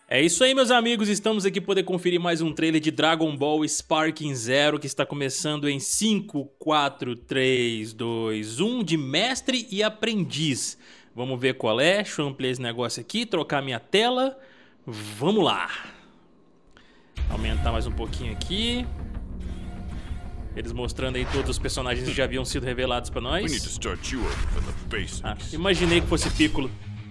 É isso aí, meus amigos, estamos aqui para poder conferir mais um trailer de Dragon Ball Sparking Zero, que está começando em 5, 4, 3, 2, 1, de mestre e aprendiz. Vamos ver qual é, deixa eu ampliar esse negócio aqui, trocar minha tela, vamos lá. Aumentar mais um pouquinho aqui. Eles mostrando aí todos os personagens que já haviam sido revelados para nós. Imaginei que fosse Piccolo.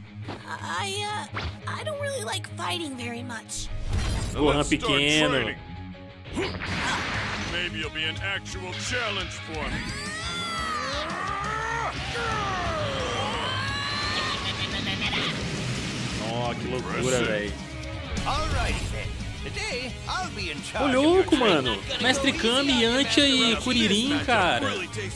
I don't really like fighting very much. Gohan pequeno. Maybe you'll be an actual challenge for me. Oh, que loucura, velho. Ô, Ô louco, mano. Mestre Kami, Yantia e Kuririn, cara.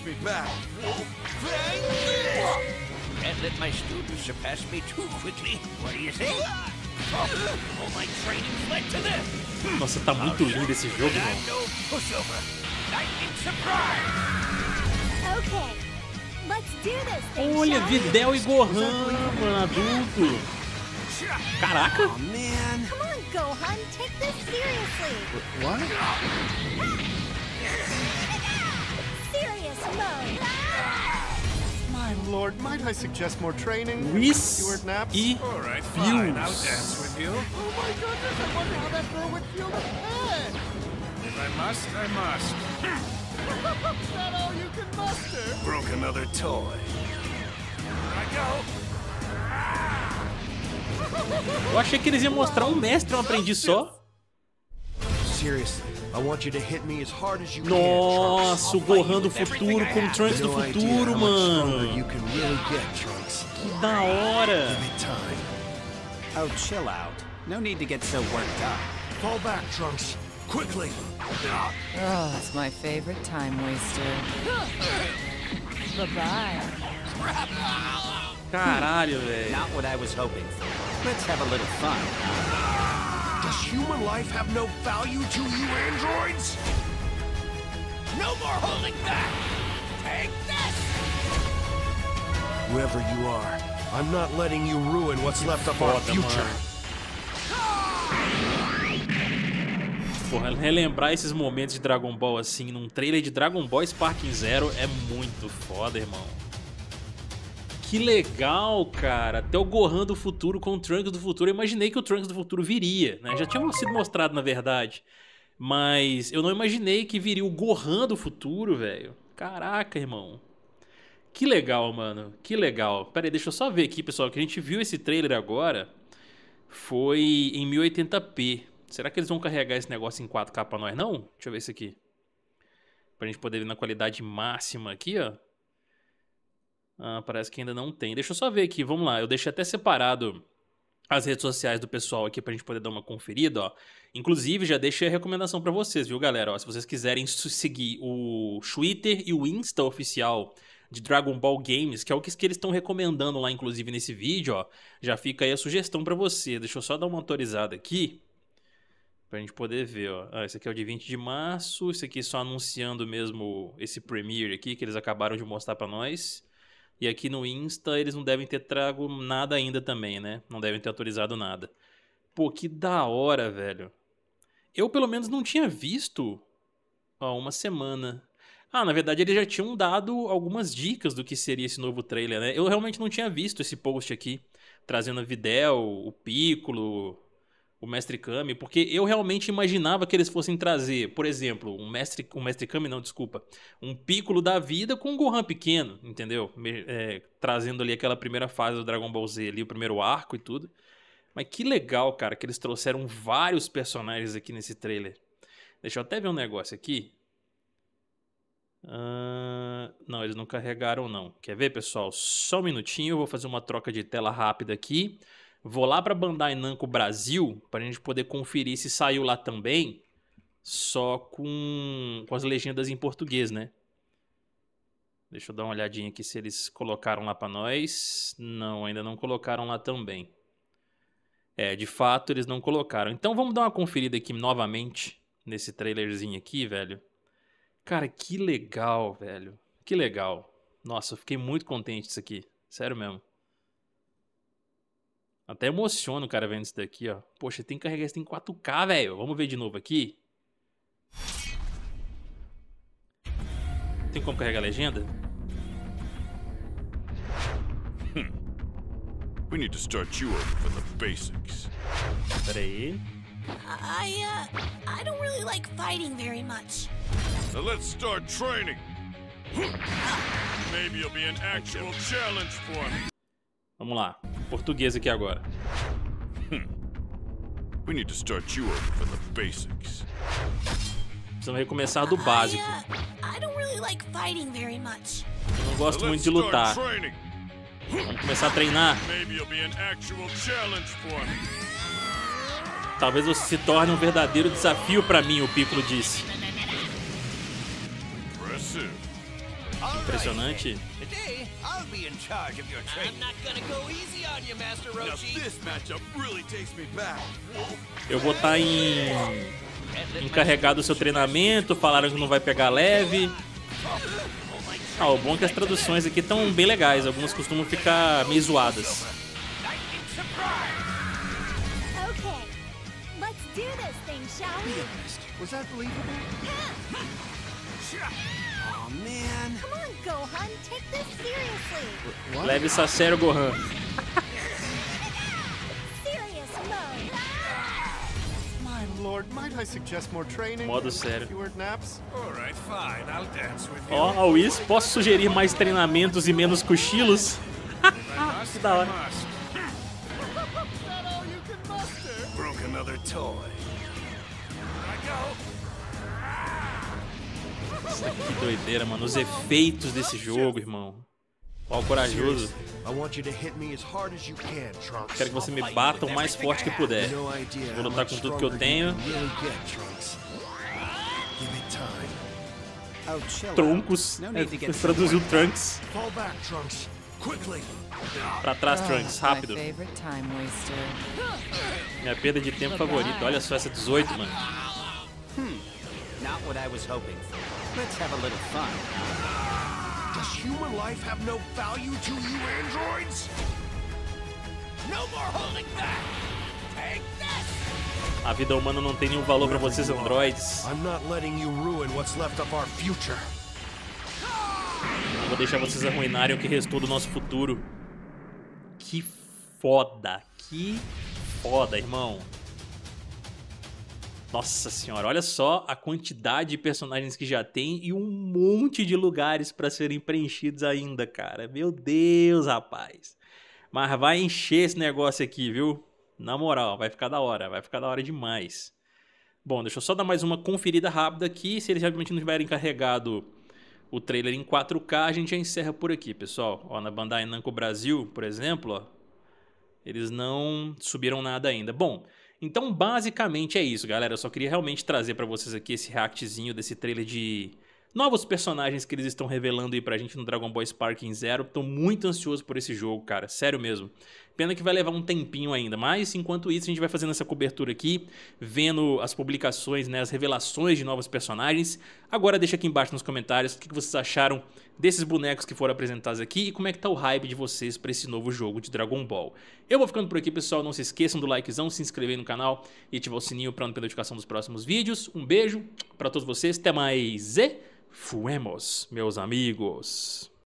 Can't let my students surpass me too quickly. What do you say? All my training led to this. Nossa, tá muito lindo esse jogo, mano. No pushover. Lightning surprise. Okay, let's do this thing, Olha, shall we? Videl e Gohan, mano, adulto. Caraca. Man. Come on, Gohan, take this seriously. What? Serious mode. My lord, might I suggest more training? Whis Fewer naps? e All right, fine. I'll Fuse. dance with you. Oh my goodness, I wonder how that girl would feel to head. If I must, I must. Is that all you can muster? Broke another toy. Here I go. Eu achei que eles iam mostrar um mestre e um aprendiz só. Seriously, I want you to hit me as hard as you Nossa, o Gohan do futuro com o Trunks do futuro, mano. You can really get, Trunks. Que da hora. Give it time. Oh, chill out. No need to get so worked up. Fall back, Trunks. Quickly. Oh, that's my favorite time waster. Bye-bye. Caralho, velho. Not what I was hoping for. Let's have a little fun. Does human life have no value to you, androids? No more holding back. Take this. Whoever you are, I'm not letting you ruin what's left of our Foda, future. mano. Porra, relembrar esses momentos de Dragon Ball assim num trailer de Dragon Ball Sparking Zero é muito foda, irmão. Que legal, cara. Até o Gohan do futuro com o Trunks do futuro. Eu imaginei que o Trunks do futuro viria, né? Já tinha sido mostrado, na verdade. Mas eu não imaginei que viria o Gohan do futuro, velho. Caraca, irmão. Que legal, mano. Que legal. Pera aí, deixa eu só ver aqui, pessoal, que a gente viu esse trailer agora. Foi em 1080p. Será que eles vão carregar esse negócio em 4K pra nós, não? Deixa eu ver isso aqui. Pra gente poder ver na qualidade máxima aqui, ó. Ah, parece que ainda não tem. Deixa eu só ver aqui, vamos lá. Eu deixei até separado as redes sociais do pessoal aqui pra gente poder dar uma conferida, ó. Inclusive, já deixei a recomendação pra vocês, viu, galera? Ó, se vocês quiserem seguir o Twitter e o Insta oficial de Dragon Ball Games, que é o que eles estão recomendando lá, inclusive, nesse vídeo, ó. Já fica aí a sugestão pra você. Deixa eu só dar uma autorizada aqui pra gente poder ver, ó. Ah, esse aqui é o de 20 de março. Esse aqui só anunciando mesmo esse Premiere aqui, que eles acabaram de mostrar pra nós. E aqui no Insta eles não devem ter trago nada ainda também, né? Não devem ter autorizado nada. Pô, que da hora, velho. Eu pelo menos não tinha visto há uma semana. Ah, na verdade eles já tinham dado algumas dicas do que seria esse novo trailer, né? Eu realmente não tinha visto esse post aqui, trazendo a Videl, o Piccolo, o Mestre Kami, porque eu realmente imaginava que eles fossem trazer, por exemplo, um Mestre Kami, não, desculpa, um Piccolo da vida com um Gohan pequeno, entendeu? Trazendo ali aquela primeira fase do Dragon Ball Z ali, o primeiro arco e tudo. Mas que legal, cara, que eles trouxeram vários personagens aqui nesse trailer. Deixa eu até ver um negócio aqui. Não, eles não carregaram não. Quer ver, pessoal? Só um minutinho, eu vou fazer uma troca de tela rápida aqui. Vou lá para Bandai Namco Brasil para a gente poder conferir se saiu lá também, só com as legendas em português, né? Deixa eu dar uma olhadinha aqui se eles colocaram lá para nós. Não, ainda não colocaram lá também. De fato eles não colocaram. Então vamos dar uma conferida aqui novamente nesse trailerzinho aqui, velho. Cara, que legal, velho. Que legal. Nossa, eu fiquei muito contente disso aqui. Sério mesmo. Até emociona o cara vendo isso daqui, ó. Poxa, tem que carregar isso em 4K, velho. Vamos ver de novo aqui. Tem como carregar a legenda? We need to start you over from the basics. Pera aí. I don't really like fighting very much. Now let's start training. Maybe it'll be an actual challenge for me. Vamos lá. Português aqui agora. We need to start you over from the basics. Precisamos recomeçar do básico. I don't really like fighting very much. Eu não gosto Now muito let's de lutar. start training. Vamos começar a treinar. Maybe it'll be an actual challenge for me. Talvez você se torne um verdadeiro desafio pra mim, o Piccolo disse. Impressive. Impressionante. Today, I'll be in charge of your training. I'm not gonna go easy on you, Master Now Roshi. this matchup really takes me back. Eu vou estar encarregado do seu treinamento. Falaram que não vai pegar leve. Ah, o bom é que as traduções aqui estão bem legais. Algumas costumam ficar meio zoadas. Okay, let's do this thing, shall we? Was that believable? Oh, man. Come on, Gohan, take this seriously. Leve isso a sério, Gohan. Serious mode. My lord, might I suggest more training? Modo sério. Fewer naps? All right, fine. I'll dance with you. Ó, Whis, posso sugerir mais treinamentos e menos cochilos? Que da hora. Broke another toy. Nossa, que doideira, mano. Os efeitos desse jogo, irmão. Qual corajoso. I want you to hit me as hard as you can, Trunks. Quero que você me bata o mais forte que puder. No idea Vou how lutar much com tudo que eu stronger tenho. you can really get, Trunks. Give it time. Oh, chill out. Troncos. No need to get so Traduziu worked. Trunks. Fall back, Trunks. Quickly. Pra trás, Oh, Trunks. that's my Rápido. favorite time waster. Minha perda de tempo favorita. Olha só essa 18, mano. Not what I was hoping for. Let's have a little fun. Does human life have no value to you, androids? No more holding back! Take this! A vida humana não tem nenhum valor pra vocês, androides. I'm not letting you ruin what's left of our future. Vou deixar vocês arruinarem o que restou do nosso futuro. Que foda. Que foda, irmão. Nossa senhora, olha só a quantidade de personagens que já tem e um monte de lugares pra serem preenchidos ainda, cara. Meu Deus, rapaz. Mas vai encher esse negócio aqui, viu? Na moral, vai ficar da hora demais. Bom, deixa eu só dar mais uma conferida rápida aqui. Se eles realmente não tiverem carregado o trailer em 4K, a gente já encerra por aqui, pessoal. Ó, na Bandai Namco Brasil, por exemplo, ó, eles não subiram nada ainda. Bom, então basicamente é isso, galera. Eu só queria realmente trazer pra vocês aqui esse reactzinho desse trailer de novos personagens que eles estão revelando aí pra gente no Dragon Ball Sparking Zero. Tô muito ansioso por esse jogo, cara. Sério mesmo. Pena que vai levar um tempinho ainda. Mas, enquanto isso, a gente vai fazendo essa cobertura aqui, vendo as publicações, né, as revelações de novos personagens. Agora deixa aqui embaixo nos comentários o que vocês acharam desses bonecos que foram apresentados aqui e como é que tá o hype de vocês pra esse novo jogo de Dragon Ball. Eu vou ficando por aqui, pessoal. Não se esqueçam do likezão, se inscrever no canal e ativar o sininho pra não perder a notificação dos próximos vídeos. Um beijo pra todos vocês. Até mais e fuemos, meus amigos.